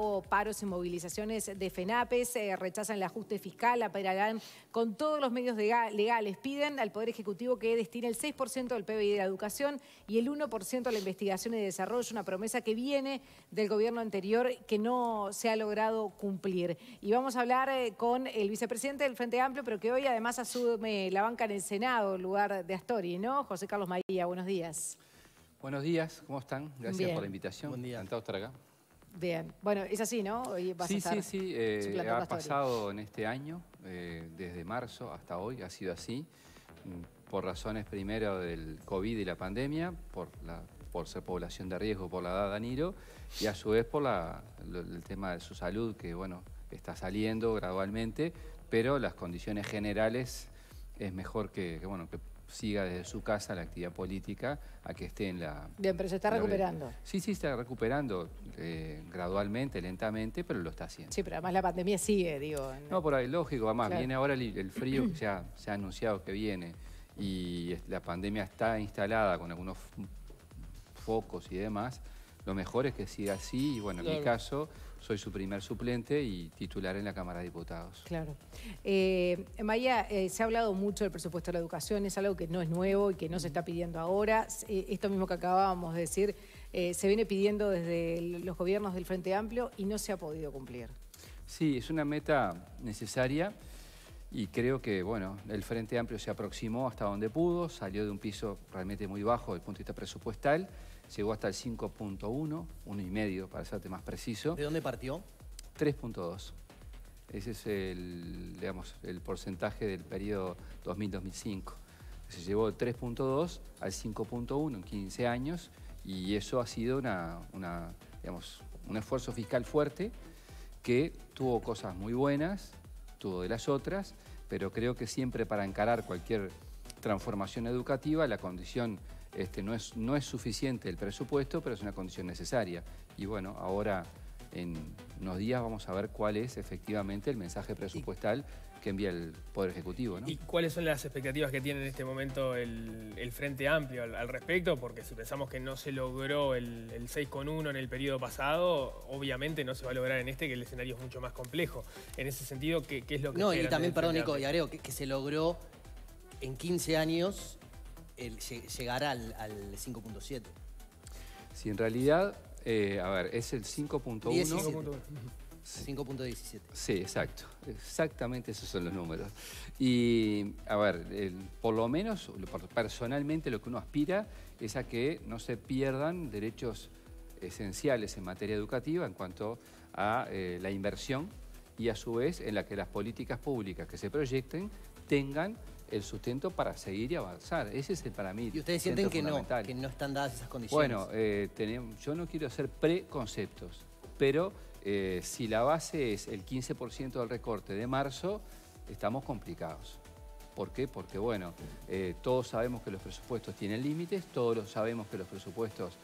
trabajo, paros y movilizaciones de FENAPES, rechazan el ajuste fiscal, apelarán con todos los medios legales. Piden al Poder Ejecutivo que destine el 6% del PBI de la educación y el 1% a la investigación y desarrollo, una promesa que viene del gobierno anterior que no se ha logrado cumplir. Y vamos a hablar con el vicepresidente del Frente Amplio, pero que hoy además asume la banca en el Senado, en lugar de Astori, ¿no? José Carlos María, buenos días. Buenos días, ¿cómo están? Gracias Bien. por la invitación. Buen día. Encantado de estar acá. Bien, bueno, es así, ¿no? Hoy vas a estar Sí, suplantando a ha Astori. pasado en este año, desde marzo hasta hoy, ha sido así, por razones primero del COVID y la pandemia, por ser población de riesgo por la edad de Danilo, y a su vez por el tema de su salud, que bueno, está saliendo gradualmente, pero las condiciones generales es mejor que siga desde su casa la actividad política a que esté en la... Bien, pero se está recuperando. Sí, está recuperando gradualmente, lentamente, pero lo está haciendo. Sí, pero además la pandemia sigue, digo. No, por ahí, lógico, además Claro. viene ahora el frío que se ha anunciado que viene y la pandemia está instalada con algunos focos y demás. Lo mejor es que siga así y bueno, en mi caso soy su primer suplente y titular en la Cámara de Diputados. Claro. Maya, se ha hablado mucho del presupuesto de la educación, es algo que no es nuevo y que no se está pidiendo ahora. Esto mismo que acabábamos de decir, se viene pidiendo desde los gobiernos del Frente Amplio y no se ha podido cumplir. Sí, es una meta necesaria y creo que, bueno, el Frente Amplio se aproximó hasta donde pudo, salió de un piso realmente muy bajo desde el punto de vista presupuestal, llegó hasta el 5.1, 1,5 para serte más preciso. ¿De dónde partió? 3.2. Ese es el porcentaje del periodo 2000-2005. Se llevó de 3.2 al 5.1 en 15 años y eso ha sido un esfuerzo fiscal fuerte que tuvo cosas muy buenas, tuvo de las otras, pero creo que siempre para encarar cualquier transformación educativa la condición no es suficiente el presupuesto, pero es una condición necesaria. Y bueno, ahora en unos días vamos a ver cuál es efectivamente el mensaje presupuestal que envía el Poder Ejecutivo, ¿no? ¿Y cuáles son las expectativas que tiene en este momento el Frente Amplio al respecto? Porque si pensamos que no se logró el 6,1 en el periodo pasado, obviamente no se va a lograr en este, que el escenario es mucho más complejo. En ese sentido, ¿qué es lo que No, y esperan también, del perdón, Frente Nico, y Amplio? agrego que se logró en 15 años llegar al 5.7. Si en realidad, a ver, es el 5.1... 5.17. Sí, exacto. Exactamente esos son los números. Y, a ver, por lo menos, personalmente lo que uno aspira es a que no se pierdan derechos esenciales en materia educativa en cuanto a la inversión y a su vez en la que las políticas públicas que se proyecten tengan el sustento para seguir y avanzar. Ese es para mí. ¿Y ustedes sienten que no están dadas esas condiciones? Bueno, yo no quiero hacer preconceptos, pero si la base es el 15% del recorte de marzo, estamos complicados. ¿Por qué? Porque, bueno, todos sabemos que los presupuestos tienen límites, todos sabemos que los presupuestos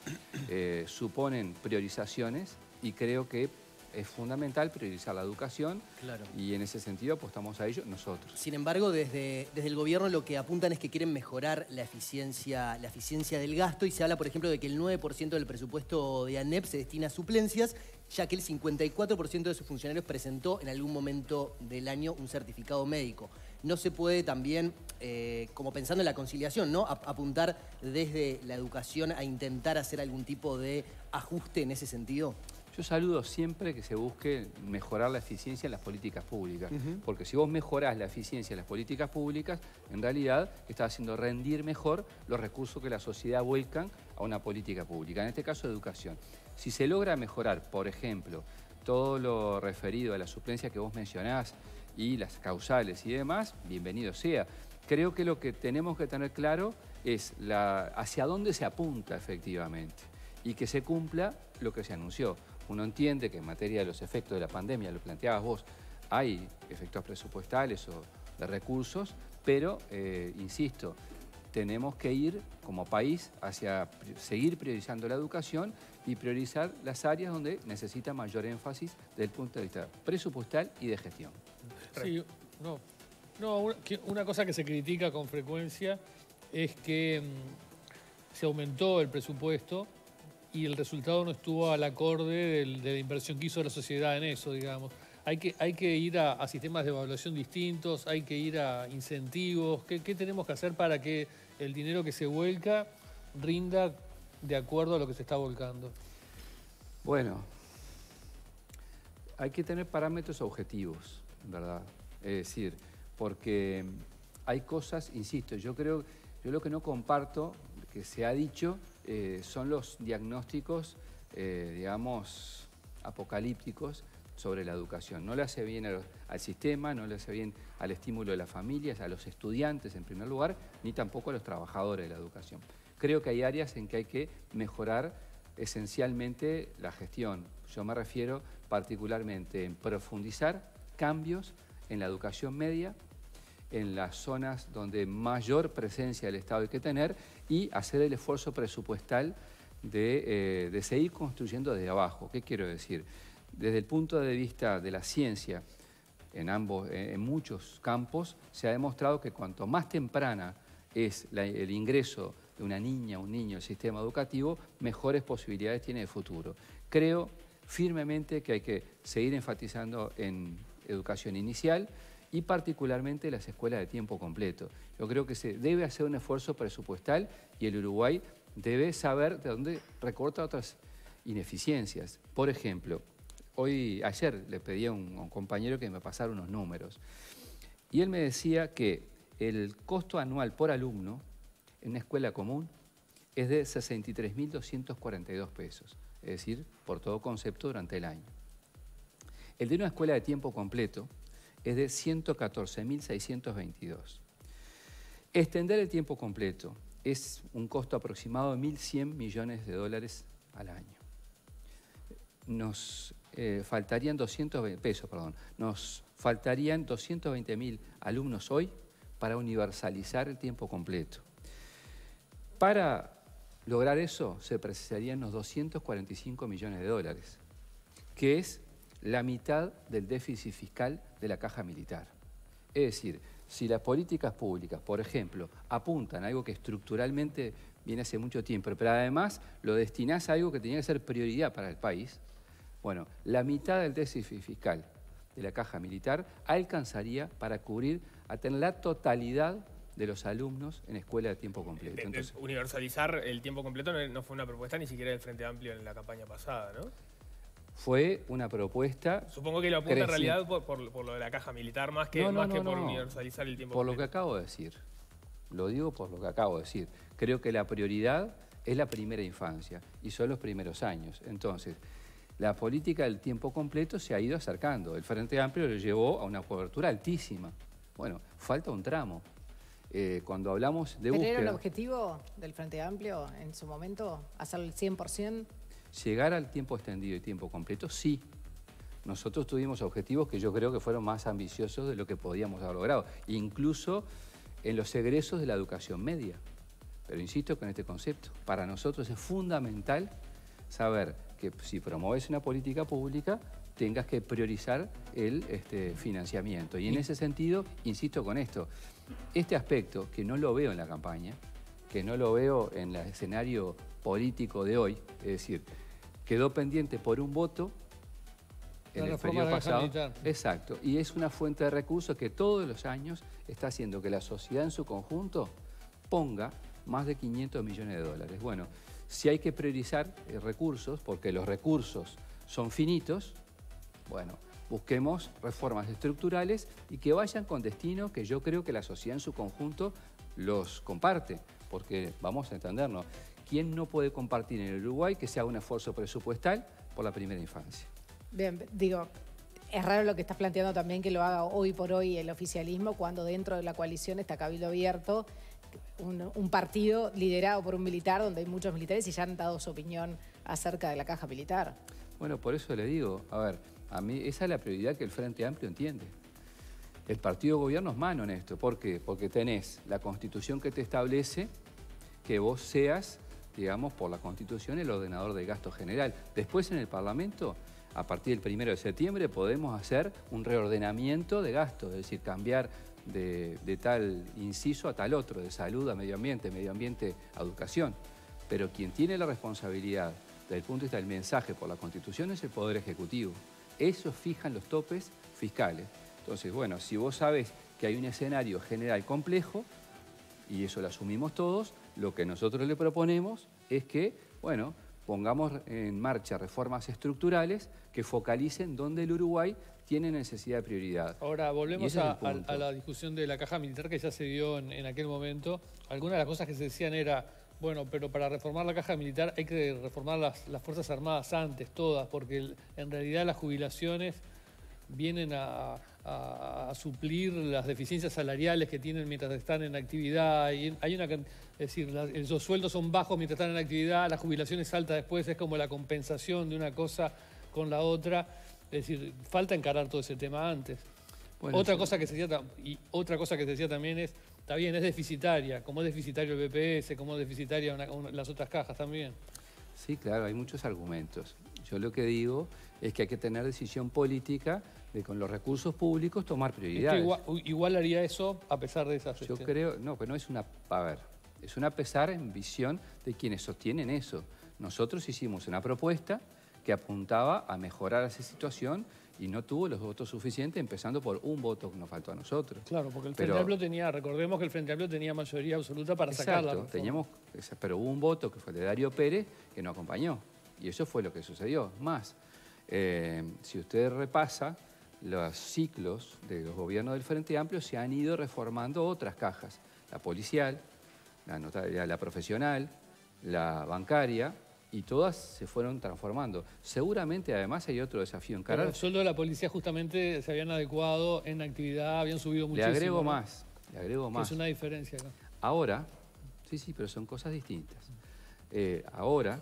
suponen priorizaciones y creo que es fundamental priorizar la educación. Claro. Y en ese sentido apostamos a ello nosotros. Sin embargo, desde el gobierno lo que apuntan es que quieren mejorar la eficiencia del gasto y se habla, por ejemplo, de que el 9% del presupuesto de ANEP se destina a suplencias, ya que el 54% de sus funcionarios presentó en algún momento del año un certificado médico. No se puede también, como pensando en la conciliación, ¿no?, apuntar desde la educación a intentar hacer algún tipo de ajuste en ese sentido. Yo saludo siempre que se busque mejorar la eficiencia en las políticas públicas, porque si vos mejorás la eficiencia en las políticas públicas, en realidad estás haciendo rendir mejor los recursos que la sociedad vuelcan a una política pública, en este caso educación. Si se logra mejorar, por ejemplo, todo lo referido a la suplencia que vos mencionás y las causales y demás, bienvenido sea. Creo que lo que tenemos que tener claro es hacia dónde se apunta efectivamente y que se cumpla lo que se anunció. Uno entiende que en materia de los efectos de la pandemia, lo planteabas vos, hay efectos presupuestales o de recursos, pero, insisto, tenemos que ir como país hacia seguir priorizando la educación y priorizar las áreas donde necesita mayor énfasis desde el punto de vista presupuestal y de gestión. Sí, una cosa que se critica con frecuencia es que se aumentó el presupuesto y el resultado no estuvo al acorde de la inversión que hizo la sociedad en eso, digamos. Hay que ir a sistemas de evaluación distintos, hay que ir a incentivos. ¿Qué tenemos que hacer para que el dinero que se vuelca rinda de acuerdo a lo que se está volcando? Bueno, hay que tener parámetros objetivos, ¿verdad? Es decir, porque hay cosas, insisto, yo lo que no comparto, que se ha dicho, son los diagnósticos, digamos, apocalípticos sobre la educación. No le hace bien al sistema, no le hace bien al estímulo de las familias, a los estudiantes en primer lugar, ni tampoco a los trabajadores de la educación. Creo que hay áreas en que hay que mejorar esencialmente la gestión. Yo me refiero particularmente en profundizar cambios en la educación media, en las zonas donde mayor presencia del Estado hay que tener y hacer el esfuerzo presupuestal de seguir construyendo desde abajo. ¿Qué quiero decir? Desde el punto de vista de la ciencia, en muchos campos, se ha demostrado que cuanto más temprana es el ingreso de una niña o un niño al sistema educativo, mejores posibilidades tiene de futuro. Creo firmemente que hay que seguir enfatizando en educación inicial y particularmente las escuelas de tiempo completo. Yo creo que se debe hacer un esfuerzo presupuestal y el Uruguay debe saber de dónde recorta otras ineficiencias. Por ejemplo, ayer le pedí a un compañero que me pasara unos números y él me decía que el costo anual por alumno en una escuela común es de 63.242 pesos, es decir, por todo concepto durante el año. El de una escuela de tiempo completo es de 114.622. Extender el tiempo completo es un costo aproximado de 1.100 millones de dólares al año. Nos faltarían 220.000 alumnos hoy para universalizar el tiempo completo. Para lograr eso se precisarían unos 245 millones de dólares, que es la mitad del déficit fiscal de la caja militar. Es decir, si las políticas públicas, por ejemplo, apuntan a algo que estructuralmente viene hace mucho tiempo, pero además lo destinás a algo que tenía que ser prioridad para el país, bueno, la mitad del déficit fiscal de la caja militar alcanzaría para cubrir, a tener la totalidad de los alumnos en escuela de tiempo completo. Entonces, universalizar el tiempo completo no fue una propuesta ni siquiera del Frente Amplio en la campaña pasada, ¿no? Fue una propuesta... Supongo que lo apunta en realidad por lo de la caja militar, más que por universalizar el tiempo completo. Por lo que acabo de decir. Lo digo por lo que acabo de decir. Creo que la prioridad es la primera infancia y son los primeros años. Entonces, la política del tiempo completo se ha ido acercando. El Frente Amplio lo llevó a una cobertura altísima. Bueno, falta un tramo. Cuando hablamos de búsqueda... ¿Pero era el objetivo del Frente Amplio en su momento, hacer el 100%? Llegar al tiempo extendido y tiempo completo, sí. Nosotros tuvimos objetivos que yo creo que fueron más ambiciosos de lo que podíamos haber logrado, incluso en los egresos de la educación media. Pero insisto con este concepto, para nosotros es fundamental saber que si promueves una política pública, tengas que priorizar el financiamiento. Y en ese sentido, insisto con esto, este aspecto que no lo veo en la campaña, que no lo veo en el escenario político de hoy, es decir, quedó pendiente por un voto en el periodo pasado. Exacto, y es una fuente de recursos que todos los años está haciendo que la sociedad en su conjunto ponga más de 500 millones de dólares. Bueno, si hay que priorizar recursos, porque los recursos son finitos, bueno, busquemos reformas estructurales y que vayan con destino que yo creo que la sociedad en su conjunto los comparte, porque vamos a entendernos, ¿quién no puede compartir en el Uruguay que se haga un esfuerzo presupuestal por la primera infancia? Bien, digo, es raro lo que estás planteando también que lo haga hoy por hoy el oficialismo cuando dentro de la coalición está Cabildo Abierto, un partido liderado por un militar donde hay muchos militares y ya han dado su opinión acerca de la caja militar. Bueno, por eso le digo, a ver, a mí esa es la prioridad que el Frente Amplio entiende. El partido de gobierno es mano en esto. ¿Por qué? Porque tenés la Constitución que te establece que vos seas, digamos, por la Constitución el ordenador del gasto general. Después en el Parlamento, a partir del 1 de septiembre, podemos hacer un reordenamiento de gastos, es decir, cambiar de tal inciso a tal otro, de salud a medio ambiente a educación. Pero quien tiene la responsabilidad desde el punto de vista del mensaje por la Constitución, es el Poder Ejecutivo. Ellos fijan los topes fiscales. Entonces, bueno, si vos sabés que hay un escenario general complejo, y eso lo asumimos todos, lo que nosotros le proponemos es que, bueno, pongamos en marcha reformas estructurales que focalicen donde el Uruguay tiene necesidad de prioridad. Ahora, volvemos a la discusión de la caja militar que ya se dio en aquel momento. Algunas de las cosas que se decían era, bueno, pero para reformar la caja militar hay que reformar las Fuerzas Armadas antes, todas, porque en realidad las jubilaciones vienen a suplir las deficiencias salariales que tienen mientras están en actividad. Y es decir, los sueldos son bajos mientras están en actividad, las jubilaciones altas después, es como la compensación de una cosa con la otra. Es decir, falta encarar todo ese tema antes. Bueno, otra cosa que se decía también es, está bien, es deficitaria, como es deficitario el BPS, como es deficitaria las otras cajas también. Sí, claro, hay muchos argumentos. Yo lo que digo es que hay que tener decisión política de con los recursos públicos tomar prioridades. Es que igual haría eso a pesar de esas... Yo creo, no, pero no es una... A ver, es una pesar en visión de quienes sostienen eso. Nosotros hicimos una propuesta que apuntaba a mejorar esa situación y no tuvo los votos suficientes, empezando por un voto que nos faltó a nosotros. Claro, porque el Frente Amplio tenía, recordemos que el Frente Amplio tenía mayoría absoluta para sacarla. Pero hubo un voto que fue el de Darío Pérez que no acompañó. Y eso fue lo que sucedió. Más, si usted repasa los ciclos de los gobiernos del Frente Amplio, se han ido reformando otras cajas. La policial, la profesional, la bancaria, y todas se fueron transformando. Seguramente, además, hay otro desafío en encarar. Pero el sueldo de la policía justamente se habían adecuado en actividad, habían subido muchísimo. Le agrego más. Es una diferencia acá. Ahora, sí, pero son cosas distintas. Ahora,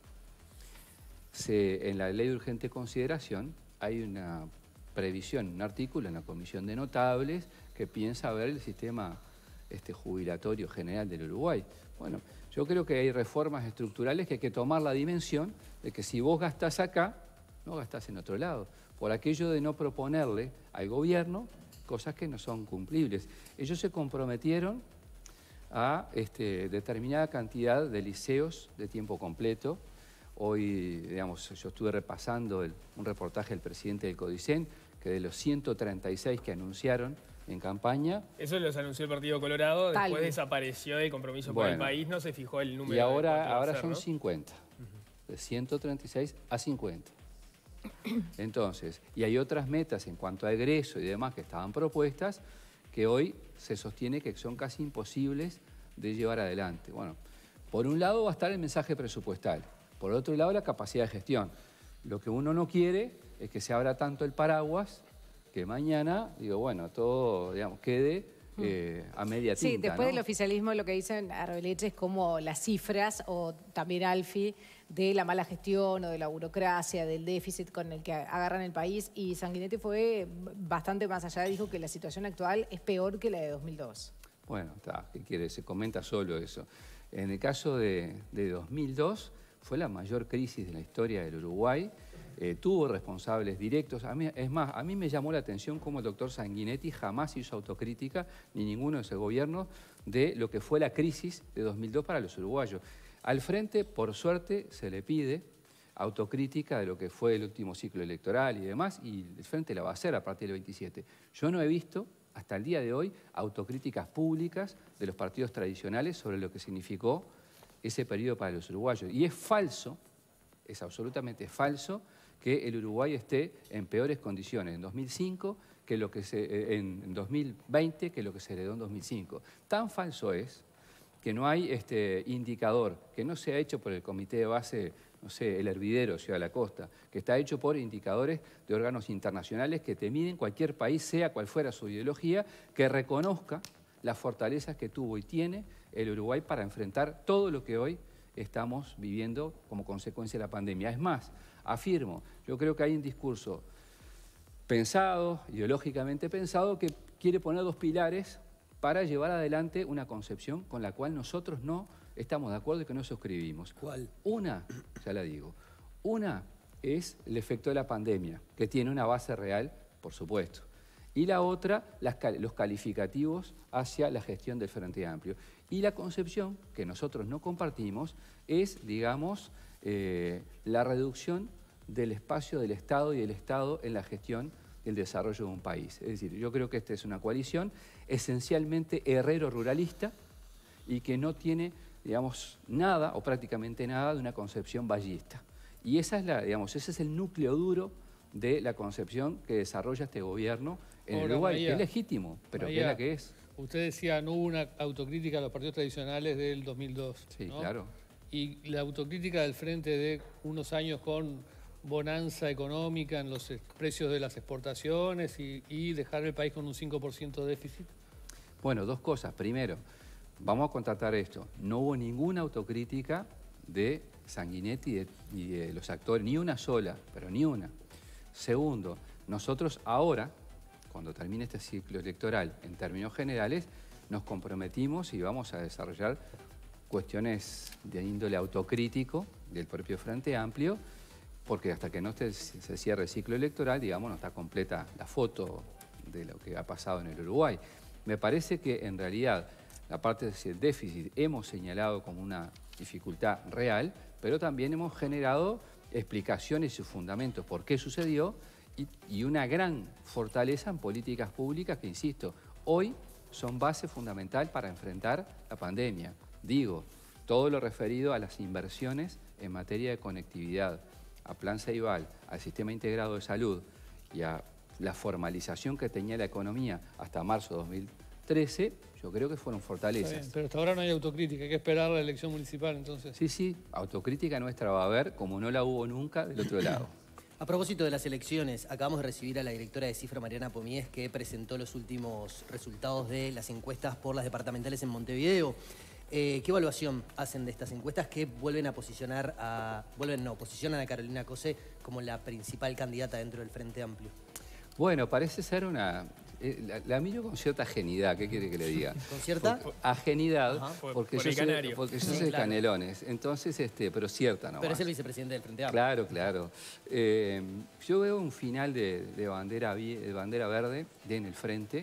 en la ley de urgente consideración hay una previsión, un artículo en la Comisión de Notables que piensa ver el sistema jubilatorio general del Uruguay. Bueno, yo creo que hay reformas estructurales que hay que tomar la dimensión de que si vos gastás acá, no gastás en otro lado, por aquello de no proponerle al gobierno cosas que no son cumplibles. Ellos se comprometieron a determinada cantidad de liceos de tiempo completo. Hoy, digamos, yo estuve repasando un reportaje del presidente del CODICEN, que de los 136 que anunciaron en campaña... Eso los anunció el Partido Colorado, después desapareció el Compromiso por el País, no se fijó el número. Y ahora son 50, de 136 a 50. Entonces, y hay otras metas en cuanto a egreso y demás que estaban propuestas, que hoy se sostiene que son casi imposibles de llevar adelante. Bueno, por un lado va a estar el mensaje presupuestal, por otro lado la capacidad de gestión. Lo que uno no quiere es que se abra tanto el paraguas que mañana, todo, quede a media tinta. Sí, después del oficialismo lo que dicen Arbeleche es como las cifras, o también Alfi, de la mala gestión o de la burocracia, del déficit con el que agarran el país, y Sanguinetti fue bastante más allá, dijo que la situación actual es peor que la de 2002. Bueno, ¿qué quiere? Se comenta solo eso. En el caso de 2002 fue la mayor crisis de la historia del Uruguay. Tuvo responsables directos. A mí me llamó la atención cómo el doctor Sanguinetti jamás hizo autocrítica, ni ninguno de ese gobierno, de lo que fue la crisis de 2002 para los uruguayos. Al frente, por suerte, se le pide autocrítica de lo que fue el último ciclo electoral y demás, y el frente la va a hacer a partir del 27. Yo no he visto, hasta el día de hoy, autocríticas públicas de los partidos tradicionales sobre lo que significó ese periodo para los uruguayos. Y es falso, es absolutamente falso, que el Uruguay esté en peores condiciones en 2005 que en 2020 que lo que se heredó en 2005. Tan falso es que no hay indicador, que no se ha hecho por el comité de base, no sé, el Hervidero, Ciudad de la Costa, que está hecho por indicadores de órganos internacionales que te miden cualquier país, sea cual fuera su ideología, que reconozca las fortalezas que tuvo y tiene el Uruguay para enfrentar todo lo que hoy estamos viviendo como consecuencia de la pandemia. Es más, afirmo, yo creo que hay un discurso pensado, ideológicamente pensado, que quiere poner dos pilares para llevar adelante una concepción con la cual nosotros no estamos de acuerdo y que no suscribimos. ¿Cuál? Una, ya la digo, una es el efecto de la pandemia, que tiene una base real, por supuesto. Y la otra, los calificativos hacia la gestión del Frente Amplio. Y la concepción, que nosotros no compartimos, es, digamos, la reducción del espacio del Estado y del Estado en la gestión y el desarrollo de un país. Es decir, yo creo que esta es una coalición esencialmente herrero-ruralista y que no tiene, digamos, nada o prácticamente nada de una concepción vallista. Y esa es ese es el núcleo duro de la concepción que desarrolla este gobierno en el Uruguay, Maía, que es legítimo, pero Maía, que es la que es. Usted decía, no hubo una autocrítica a los partidos tradicionales del 2002. Sí, ¿no? claro. Y la autocrítica del frente de unos años con bonanza económica en los precios de las exportaciones y dejar el país con un 5% de déficit. Bueno, dos cosas. Primero, vamos a contratar esto. No hubo ninguna autocrítica de Sanguinetti y de los actores, ni una sola, pero ni una. Segundo, nosotros ahora, cuando termine este ciclo electoral, en términos generales, nos comprometimos y vamos a desarrollar cuestiones de índole autocrítico del propio Frente Amplio, porque hasta que no se cierre el ciclo electoral, digamos, no está completa la foto de lo que ha pasado en el Uruguay. Me parece que en realidad la parte del déficit hemos señalado como una dificultad real, pero también hemos generado explicaciones y fundamentos por qué sucedió y una gran fortaleza en políticas públicas que, insisto, hoy son base fundamental para enfrentar la pandemia. Digo, todo lo referido a las inversiones en materia de conectividad, a Plan Ceibal, al Sistema Integrado de Salud y a la formalización que tenía la economía hasta marzo de 2013, yo creo que fueron fortalezas. Está bien, pero hasta ahora no hay autocrítica, hay que esperar la elección municipal entonces. Sí, sí, autocrítica nuestra va a haber, como no la hubo nunca del otro lado. A propósito de las elecciones, acabamos de recibir a la directora de Cifra, Mariana Pomies, que presentó los últimos resultados de las encuestas por las departamentales en Montevideo. ¿Qué evaluación hacen de estas encuestas que posicionan a Carolina Cose como la principal candidata dentro del Frente Amplio? Bueno, parece ser una... la miro con cierta ajenidad, ¿qué quiere que le diga? ¿Con cierta? Ajenidad, Por porque el yo canario. porque yo soy de Claro. Canelones, entonces, pero cierta nomás. Pero es el vicepresidente del Frente Amplio. Claro, claro. Yo veo un final de bandera verde en el frente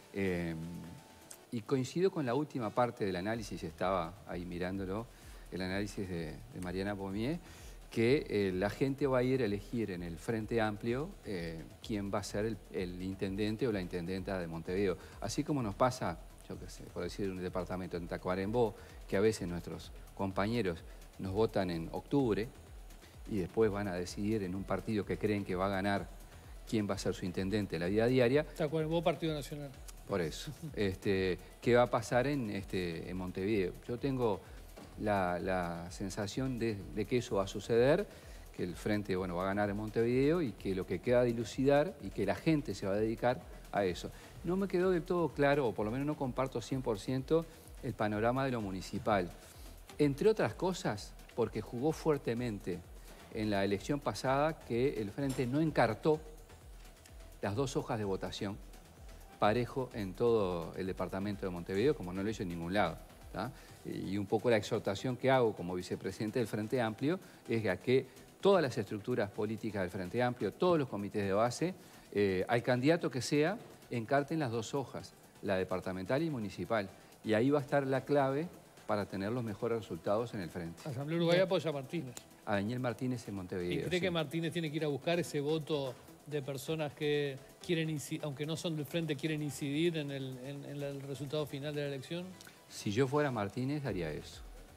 y coincido con la última parte del análisis, estaba ahí mirándolo, el análisis de Mariana Pomies, que la gente va a ir a elegir en el Frente Amplio quién va a ser el intendente o la intendenta de Montevideo. Así como nos pasa, yo qué sé, por decir un departamento en Tacuarembó, que a veces nuestros compañeros nos votan en octubre y después van a decidir en un partido que creen que va a ganar quién va a ser su intendente en la vida diaria. Tacuarembó, Partido Nacional. Por eso. ¿Qué va a pasar en Montevideo? Yo tengo la sensación de que eso va a suceder, que el Frente va a ganar en Montevideo y que lo que queda dilucidar y que la gente se va a dedicar a eso. No me quedó del todo claro, o por lo menos no comparto 100% el panorama de lo municipal. Entre otras cosas, porque jugó fuertemente en la elección pasada que el Frente no encartó las dos hojas de votación parejo en todo el departamento de Montevideo, como no lo hizo en ningún lado. ¿tá? Y un poco la exhortación que hago como vicepresidente del Frente Amplio es a que todas las estructuras políticas del Frente Amplio, todos los comités de base, al candidato que sea, encarten las dos hojas, la departamental y municipal. Y ahí va a estar la clave para tener los mejores resultados en el Frente. Asamblea Uruguay apoya a Martínez. A Daniel Martínez en Montevideo. ¿Y cree sí. que Martínez tiene que ir a buscar ese voto de personas que quieren incidir, aunque no son del Frente, quieren incidir en el resultado final de la elección? Si yo fuera Martínez, haría eso.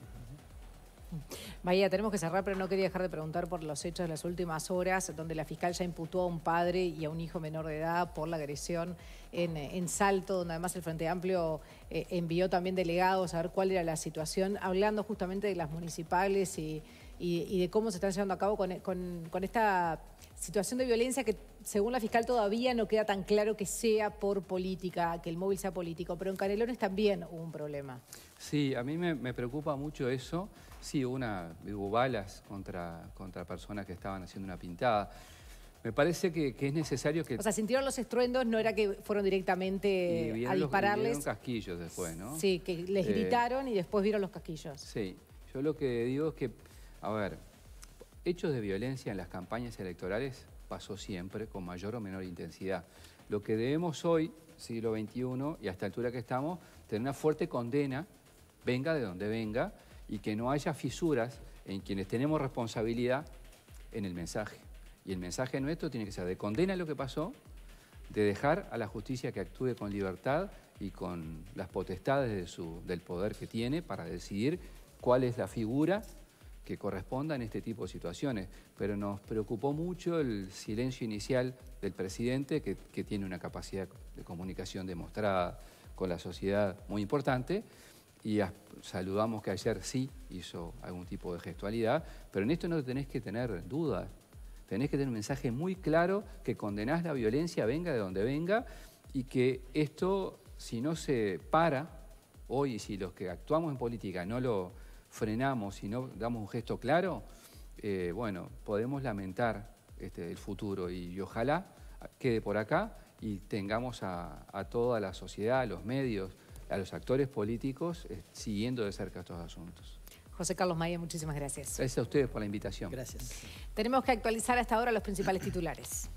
Maía, tenemos que cerrar, pero no quería dejar de preguntar por los hechos de las últimas horas, donde la fiscal ya imputó a un padre y a un hijo menor de edad por la agresión en Salto, donde además el Frente Amplio envió también delegados a ver cuál era la situación, hablando justamente de las municipales y de cómo se están llevando a cabo con esta situación de violencia que, según la fiscal, todavía no queda tan claro que sea por política, que el móvil sea político, pero en Canelones también hubo un problema. Sí, a mí me preocupa mucho eso. Sí, hubo balas contra personas que estaban haciendo una pintada. Me parece que es necesario que... O sea, sintieron los estruendos, no era que fueron directamente a dispararles. Vieron casquillos después, ¿no? Sí, que les gritaron y después vieron los casquillos. Sí, yo lo que digo es que, a ver, hechos de violencia en las campañas electorales pasó siempre, con mayor o menor intensidad. Lo que debemos hoy, siglo XXI, y a esta altura que estamos, tener una fuerte condena, venga de donde venga, y que no haya fisuras en quienes tenemos responsabilidad en el mensaje. Y el mensaje nuestro tiene que ser de condena a lo que pasó, de dejar a la justicia que actúe con libertad y con las potestades del poder que tiene para decidir cuál es la figura que corresponda en este tipo de situaciones. Pero nos preocupó mucho el silencio inicial del presidente, que tiene una capacidad de comunicación demostrada con la sociedad muy importante, y saludamos que ayer sí hizo algún tipo de gestualidad, pero en esto no tenés que tener dudas. Tenés que tener un mensaje muy claro que condenás la violencia, venga de donde venga, y que esto, si no se para hoy, si los que actuamos en política no lo frenamos y no damos un gesto claro, bueno, podemos lamentar el futuro, y ojalá quede por acá y tengamos a toda la sociedad, a los medios, a los actores políticos siguiendo de cerca estos asuntos. José Carlos Maia, muchísimas gracias. Gracias a ustedes por la invitación. Gracias. Tenemos que actualizar hasta ahora los principales titulares.